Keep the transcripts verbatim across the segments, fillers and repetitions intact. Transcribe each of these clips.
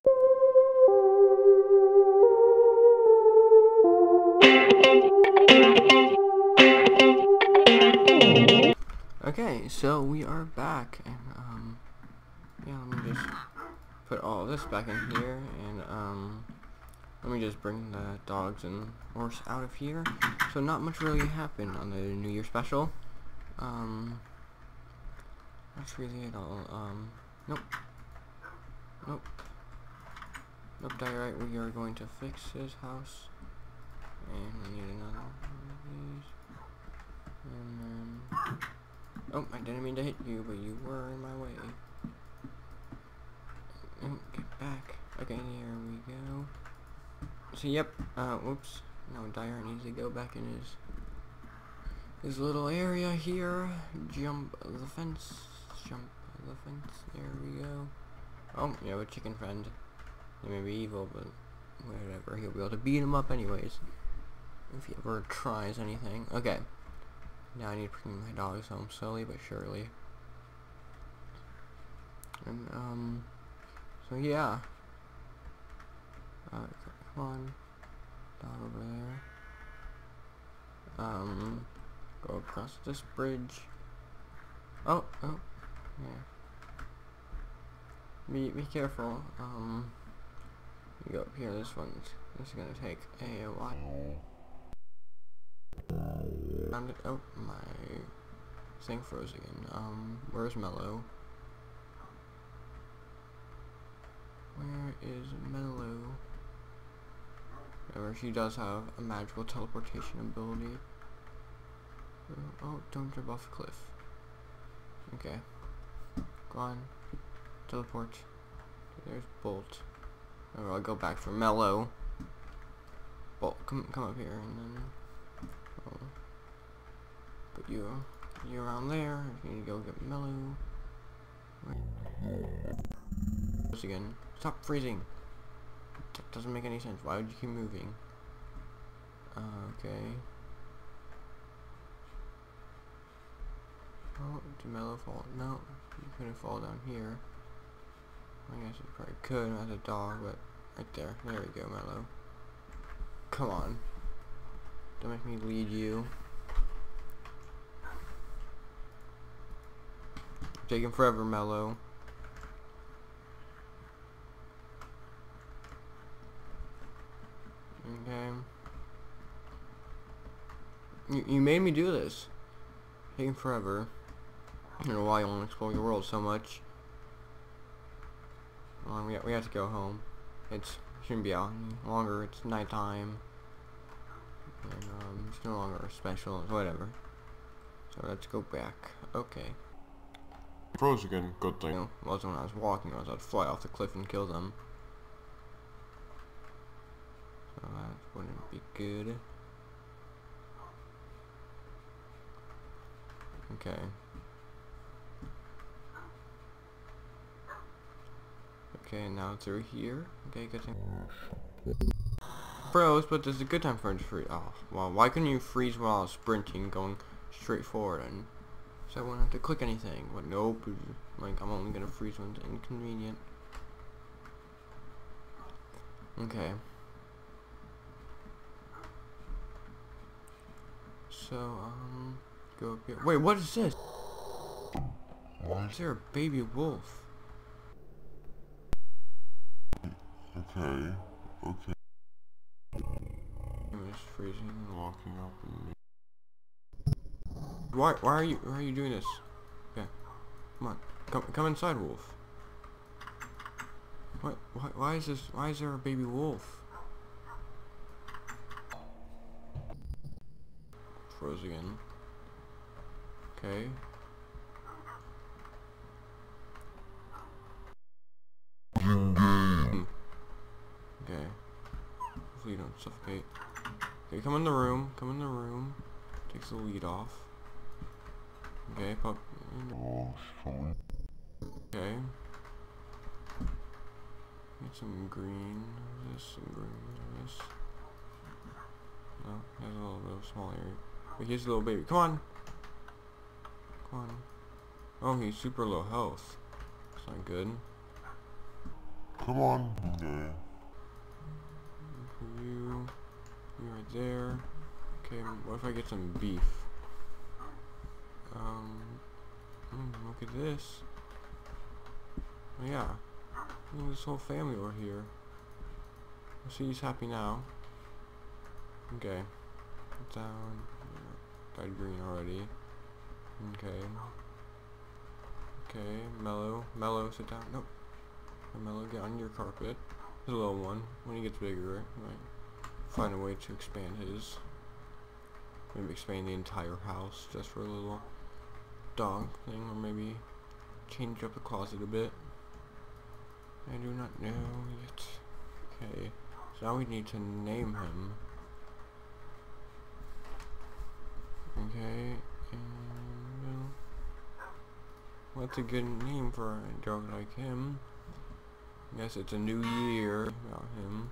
Okay, so we are back, and um, yeah, let me just put all this back in here, and um, let me just bring the dogs and horse out of here. So not much really happened on the New Year special. Um, that's really it all. Um, nope, nope, nope. Diorite. We are going to fix his house, and we need another one of these, and then. Oh, I didn't mean to hit you, but you were in my way. Oh, get back. Okay, here we go. So, yep, uh, whoops. No, Dyer needs to go back in his his little area here. Jump the fence. Jump the fence. There we go. Oh, you have a chicken friend. He may be evil, but whatever. He'll be able to beat him up anyways. If he ever tries anything. Okay. Now I need to bring my dogs home slowly but surely. And, um, so yeah. Uh, come on. Dog over there. Um, go across this bridge. Oh, oh, yeah. Be, be careful. Um, you go up here, this one's, this is gonna take a while. Found it. Oh, my thing froze again. Um, where's Mellow? Where is Mellow? However, she does have a magical teleportation ability. Oh, oh, don't jump off the cliff. Okay. Go on. Teleport. There's Bolt. Oh, I'll go back for Mellow. Bolt, come, come up here, and then I'll put you, you around there. You need to go get Mellow. Again. Stop freezing. That doesn't make any sense. Why would you keep moving? Uh, okay. Oh, did Mellow fall? No, you couldn't fall down here. I guess you probably could as a dog, but right there. There we go, Mellow. Come on. Don't make me lead you. Taking forever, Mellow. Okay. You, you made me do this. Taking forever. I don't know why you want to explore your world so much. Um, we, we have to go home. It's shouldn't be out any longer. It's nighttime. And, um, it's no longer special. It's whatever. So let's go back. Okay. Froze again. Good thing. You know, also when I was walking, I was about to fly off the cliff and kill them. So that wouldn't be good. Okay. Okay, now through here. Okay, good thing. Froze, but this is a good time for him to freeze. Oh, well, why couldn't you freeze while I was sprinting, going straight forward, and so I wouldn't have to click anything? But nope, like I'm only gonna freeze when it's inconvenient. Okay. So, um, go up here. Wait, what is this? Why is there a baby wolf? Okay, okay. I'm just freezing and Walking up and Why, why are you, why are you doing this? Okay, come on, come, come inside, wolf. What, why, why is this, why is there a baby wolf? Froze again. Okay. Hmm. Okay. Hopefully you don't suffocate. Okay, come in the room, come in the room. Takes the lead off. Okay, pop. Okay. Get some green. This, some green. This. No, there's a little bit of small area. Wait, here's a little baby. Come on! Come on. Oh, he's super low health. That's not good. Come on. Okay. For you, you right there. Okay, what if I get some beef? Um, mm, look at this. Oh yeah, look at this whole family over here. See, he's happy now. Okay, down. Dyed green already. Okay. Okay, Mellow. Mellow, sit down. Nope. Mellow, get on your carpet. His little one. When he gets bigger, he might find a way to expand his. Maybe expand the entire house just for a little dog thing, or maybe change up the closet a bit. I do not know yet. Okay, so now we need to name him. Okay, and well, what's a good name for a dog like him? I guess it's a new year about him.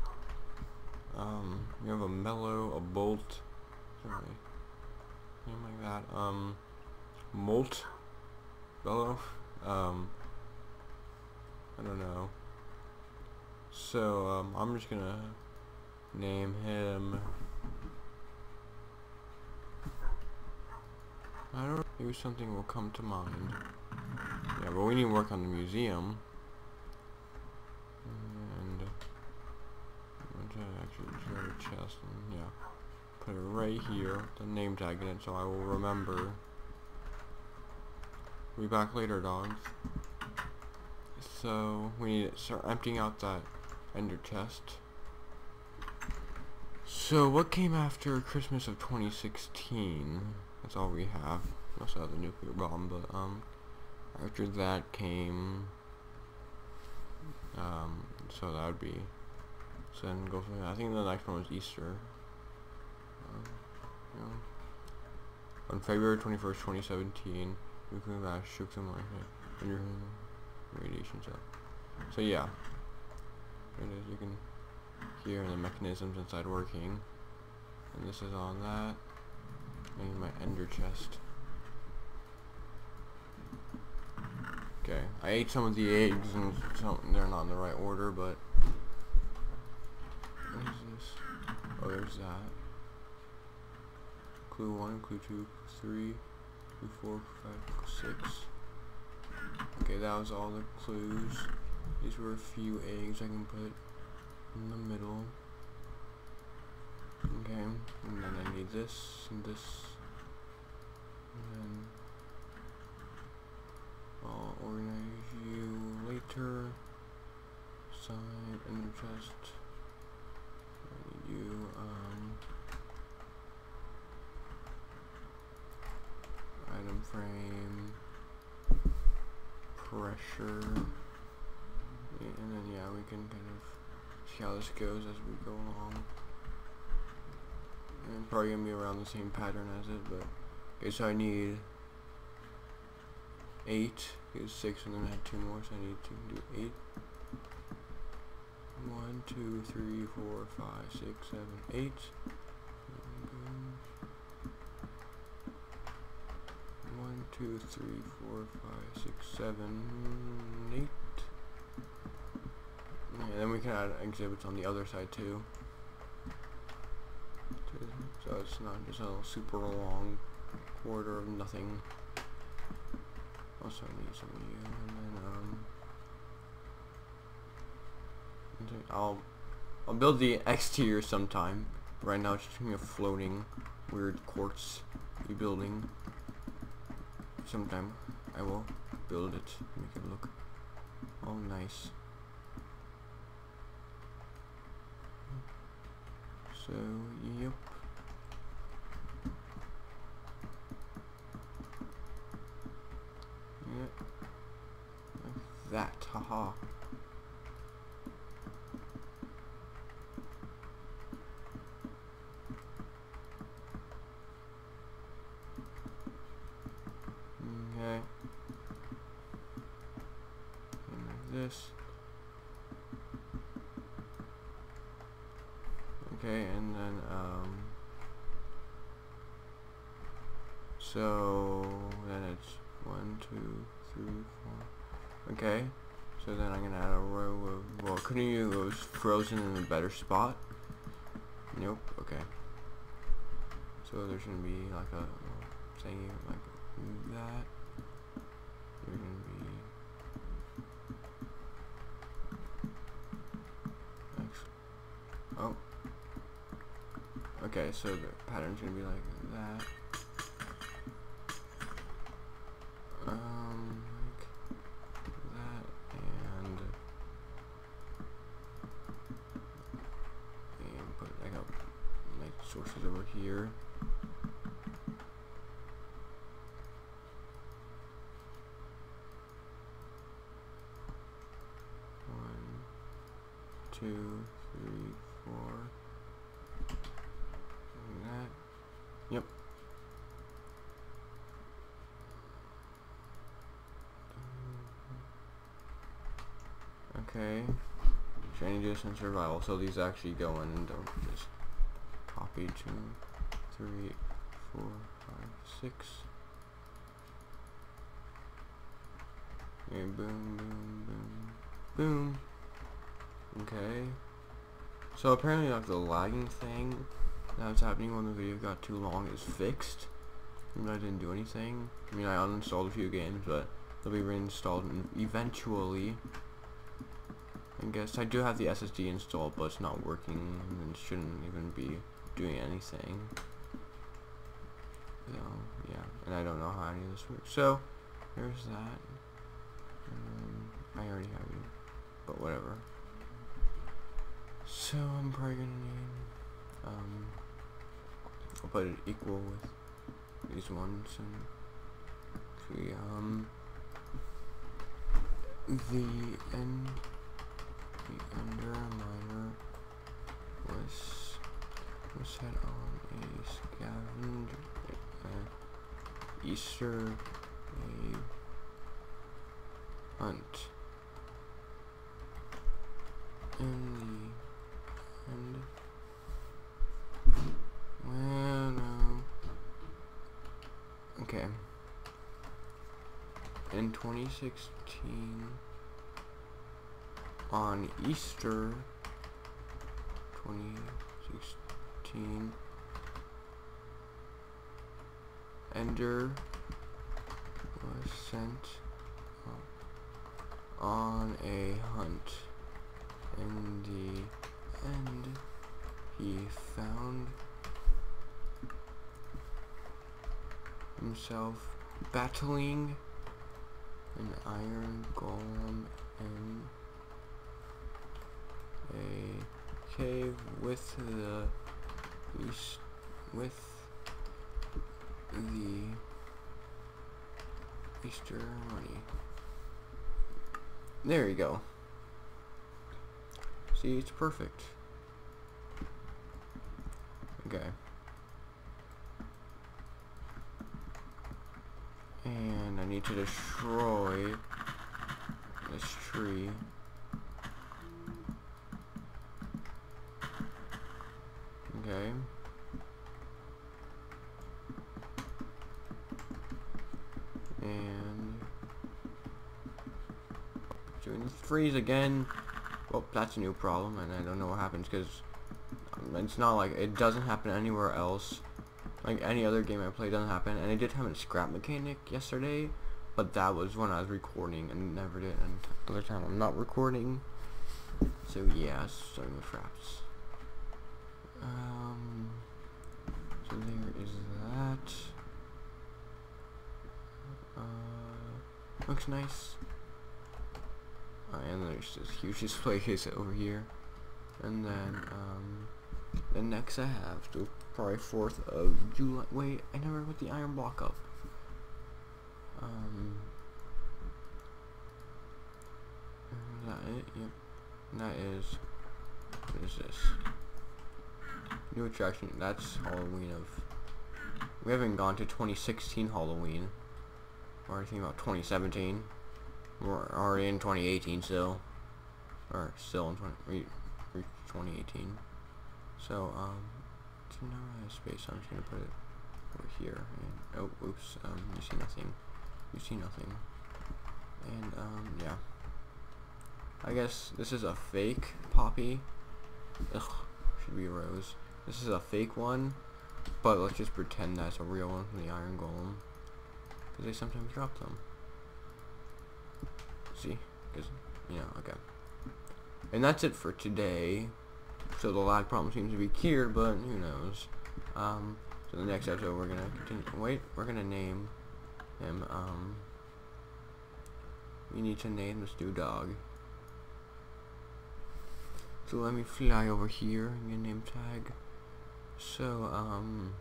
Um, we have a Mellow, a Bolt, sorry, name like that. Um, Molt, Bellow. Um, I don't know. So um, I'm just gonna name him. I don't know, maybe something will come to mind. Yeah, but we need to work on the museum. And I'm going to actually just go to chest and yeah, put it right here, the name tag in it, so I will remember. We'll be back later, dogs. So we need to start emptying out that ender chest. So what came after Christmas of twenty sixteen? That's all we have. We also have the nuclear bomb, but um, after that came, um, so that would be, so then go for, I think the next one was Easter. Um, you know, on February twenty-first, twenty seventeen, nuclear blast shook them like under radiation cell. So yeah, there it is. You can hear the mechanisms inside working, and this is on that. I need my ender chest. Okay, I ate some of the eggs and some, they're not in the right order, but what is this? Oh, there's that. Clue one, clue two, clue three, clue four, clue five, clue six. Okay, that was all the clues. These were a few eggs I can put in the middle. Okay, and then I need this and this, and then I'll organize you later. Side ender chest. I need you. Um, item frame. Pressure. Yeah, and then yeah, we can kind of see how this goes as we go along. And probably gonna be around the same pattern as it, but okay, so I need eight, because six, and then I had two more, so I need to do eight. One, two, three, four, five, six, seven, eight. One, two, three, four, five, six, seven, eight. And then we can add exhibits on the other side too. So it's not just a super long corridor of nothing. Also I need some of you, and then um I'll I'll build the exterior sometime. Right now it's just a floating weird quartz building. Sometime I will build it, make it look all nice. So yep. Yep. Like that, haha. Okay. And like this. Okay, and then um so then it's one, two, three, four. Okay. So then I'm gonna add a row of, well, couldn't you it was frozen in a better spot? Nope, okay. So there's gonna be like a, well, saying like that. There's gonna be, oh. Okay, so the pattern's gonna be like that. Um, like that, and and put I got my sources over here. One, two, three, four. And that. Yep. Okay. Training just in survival, so these actually go in and don't just copy two, three, four, five, six. And boom, boom, boom, boom. Okay. So apparently like the lagging thing that was happening when the video got too long is fixed. I mean, I didn't do anything. I mean, I uninstalled a few games, but they'll be reinstalled eventually. I guess I do have the S S D installed, but it's not working and shouldn't even be doing anything. So yeah, and I don't know how any of this works. So there's that. Um, I already have you, but whatever. So I'm probably gonna need. Um, I'll put it equal with these ones and actually um the end. The underminer was was set on a scavenger uh, Easter egg hunt in the end. Well, no. Okay. In twenty sixteen. On Easter twenty sixteen, Ender was sent on a hunt. In the end, he found himself battling an iron golem and a cave with the east with the Easter money. There you go. See, it's perfect. Okay. And I need to destroy this tree. Okay. And doing freeze again. Well, that's a new problem, and I don't know what happens because um, it's not like it doesn't happen anywhere else. Like any other game I play doesn't happen, and I did have a scrap mechanic yesterday, but that was when I was recording and never did. And other time I'm not recording. So yeah, starting with fraps. Um, so there is that. Uh, looks nice. Uh, and there's this huge display case over here. And then, um, the next I have to probably fourth of July. Wait, I never put the iron block up. Um, is that it? Yep. And that is, what is this? New attraction. That's Halloween of. We haven't gone to twenty sixteen Halloween or anything about twenty seventeen. We're already in twenty eighteen still, or still in twenty, twenty eighteen. So um, it's now out of space. So I'm just gonna put it over here. And, oh, oops. Um, you see nothing. You see nothing. And um, yeah. I guess this is a fake Poppy. Ugh, should be a rose. This is a fake one, but let's just pretend that's a real one from the Iron Golem, because they sometimes drop them. See, because you know, okay. And that's it for today. So the lag problem seems to be cured, but who knows? Um, so the next episode we're gonna continue. Wait, we're gonna name him. Um, we need to name this new dog. So let me fly over here and get a name tag. So um,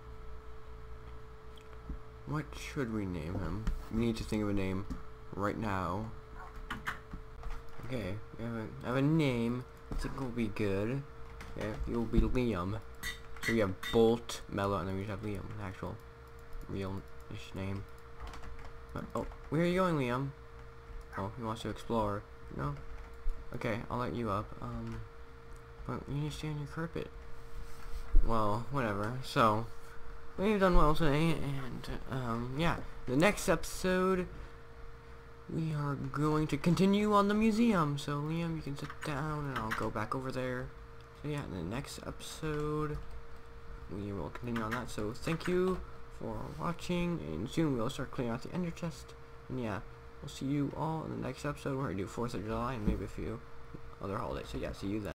what should we name him? We need to think of a name right now. Okay, we have a, have a name. I think it will be good. Okay, it will be Liam. So we have Bolt, Mellow, and then we just have Liam, an actual, real-ish name. But, oh, where are you going, Liam? Oh, he wants to explore. No? Okay, I'll let you up. Um, but you need to stay on your carpet. Well, whatever. So, we've done well today, and, um, yeah. The next episode, we are going to continue on the museum. So, Liam, you can sit down, and I'll go back over there. So, yeah, in the next episode, we will continue on that. So, thank you for watching, and soon we'll start clearing out the ender chest. And, yeah, we'll see you all in the next episode where I do fourth of July and maybe a few other holidays. So, yeah, see you then.